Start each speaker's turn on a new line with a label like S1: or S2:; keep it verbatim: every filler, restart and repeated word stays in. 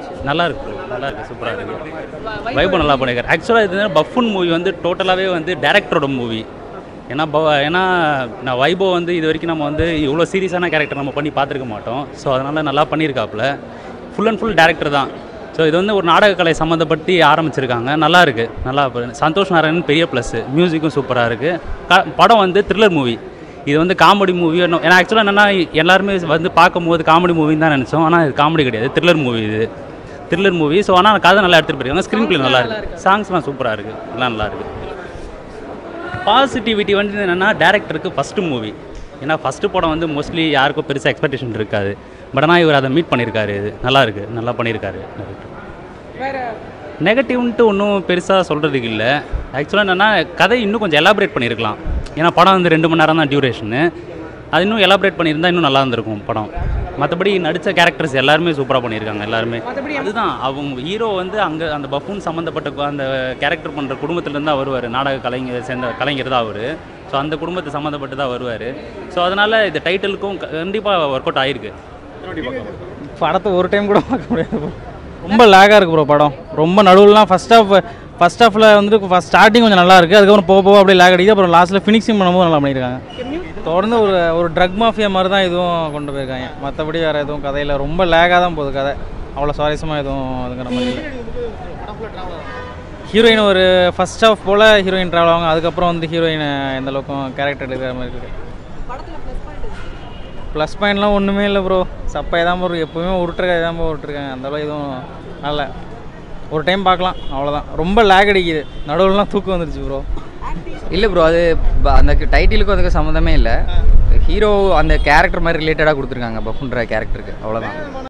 S1: நல்லா இருக்கு நல்லா இருக்குது சூப்பராக இருக்குது வைபோ நல்லா பண்ணியிருக்காரு ஆக்சுவலாக இது பஃபூன் மூவி வந்து டோட்டலாகவே வந்து டேரக்டரோட மூவி ஏன்னா ப ஏன்னா நான் வைபோ வந்து இது வரைக்கும் நம்ம வந்து இவ்வளோ சீரியஸான கேரக்டர் நம்ம பண்ணி பார்த்துருக்க மாட்டோம் ஸோ அதனால் நல்லா பண்ணியிருக்காப்புல ஃபுல் அண்ட் ஃபுல் டேரக்டர் தான் ஸோ இது வந்து ஒரு நாடகக்கலை சம்மந்தப்பட்டு ஆரம்பிச்சிருக்காங்க நல்லா இருக்குது நல்லா சந்தோஷ் நாராயணன் பெரிய ப்ளஸ்ஸு மியூசிக்கும் சூப்பராக இருக்குது க படம் வந்து த்ரில்லர் மூவி இது வந்து காமெடி மூவி ஏன்னா ஆக்சுவலாக என்னென்னா எல்லாருமே வந்து பார்க்கும்போது காமெடி மூவின்னு தான் நினச்சோம் ஆனால் இது காமெடி கிடையாது த்ரில்லர் மூவி இது த்ரில்லர் மூவி ஸோ ஆனால் கதை நல்லா எடுத்துகிட்டு போயிருக்காங்க ஸ்க்ரீன் ப்ளே நல்லா இருக்குது சாங்ஸ்லாம் சூப்பராக இருக்குது எல்லாம் நல்லா இருக்குது பாசிட்டிவிட்டி வந்து என்னென்னா டேரக்டருக்கு ஃபஸ்ட்டு மூவி ஏன்னா ஃபஸ்ட்டு படம் வந்து மோஸ்ட்லி யாருக்கும் பெருசாக எக்ஸ்பெக்டேஷன் இருக்காது பட் ஆனால் இவர் அதை மீட் பண்ணியிருக்காரு இது நல்லா இருக்குது நல்லா பண்ணியிருக்காரு நெகட்டிவ்ன்ட்டு ஒன்றும் பெருசாக சொல்கிறதுக்கு இல்லை ஆக்சுவலாக என்னென்னா கதை இன்னும் கொஞ்சம் எலாபரேட் பண்ணியிருக்கலாம் ஏன்னா படம் வந்து ரெண்டு மணி நேரம் தான் டியூரேஷனு அது இன்னும் எலாபரேட் பண்ணியிருந்தால் இன்னும் நல்லா இருந்திருக்கும் படம் மற்றபடி நடித்த கேரக்டர்ஸ் எல்லாருமே சூப்பராக பண்ணியிருக்காங்க எல்லாருமே அதுதான் அவங்க ஹீரோ வந்து அங்கே அந்த பஃபூன் சம்மந்தப்பட்ட அந்த கேரக்டர் பண்ணுற குடும்பத்துலேருந்து தான் வருவார் நாடக கலைஞர் சேர்ந்த கலைஞர் தான் அவர் ஸோ அந்த குடும்பத்தை சம்மந்தப்பட்டு தான் வருவார் ஸோ அதனால் இந்த டைட்டிலுக்கும் கண்டிப்பாக ஒர்க் அவுட் ஆகிருக்கு
S2: படத்தை ஒரு டைம் கூட பார்க்க முடியாது ரொம்ப லேகாக இருக்குது ப்ரோ படம் ரொம்ப நடுவுலாம் ஃபஸ்ட் ஆஃப் ஃபஸ்ட் ஆஃபில் வந்துட்டு ஃபஸ்ட் ஸ்டார்டிங் கொஞ்சம் நல்லா இருக்குது அதுக்கப்புறம் போக போக அப்படியே லேக் அடிக்குது அப்புறம் லாஸ்ட்டில் ஃபினிஷிங் பண்ணும்போது நல்லா பண்ணியிருக்காங்க தொடர்ந்து ஒரு ஒரு ட்ரக் மாஃபியா மாதிரி தான் இதுவும் கொண்டு போயிருக்காங்க மற்றபடி வேறு எதுவும் கதையில் ரொம்ப லேகாக தான் போகுது கதை அவ்வளோ சுவாரஸ்யமாக எதுவும் அதுங்கிற மாதிரி இல்லை ஹீரோயின் ஒரு ஃபஸ்ட் ஆஃப் போல் ஹீரோயின் ட்ராவல் ஆவாங்க அதுக்கப்புறம் வந்து ஹீரோயின் எந்த அளவுக்கும் கேரக்டர் எடுக்கிற மாதிரி இருக்குது ப்ளஸ் பாயிண்ட்லாம் ஒன்றுமே இல்லை ப்ரோ சப்பை தான் ப்ரோ எப்போவுமே உருட்டுருக்க தான் ப்ரோ விட்டுருக்காங்க அந்தளவு எதுவும் நல்ல ஒரு டைம் பார்க்கலாம் அவ்வளோதான் ரொம்ப லேக் அடிக்குது நடுவுலலாம் தூக்கம் வந்துருச்சு ப்ரோ
S3: இல்லை ப்ரோ அது அந்த டைட்டிலுக்கும் அதுக்கு சம்மந்தமே இல்லை ஹீரோ அந்த கேரக்டர் மாதிரி ரிலேட்டடாக கொடுத்துருக்காங்க பஃபுன்ற கேரக்டருக்கு அவ்வளோதான்